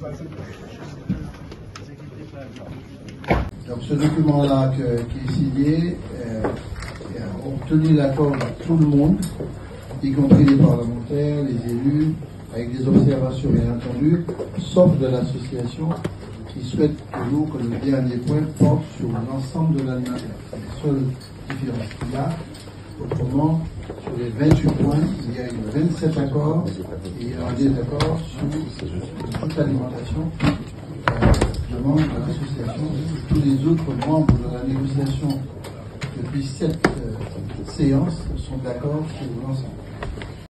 Donc ce document-là qui est signé a obtenu l'accord de tout le monde, y compris les parlementaires, les élus, avec des observations bien entendu, sauf de l'association qui souhaite toujours que le dernier point porte sur l'ensemble de l'animateur. C'est la seule différence qu'il y a. Autrement, sur les 28 points, il y a eu 27 accords et il y a un désaccord sur toute l'alimentation. Je demande à l'association et tous les autres membres de la négociation depuis cette séance sont d'accord sur l'ensemble.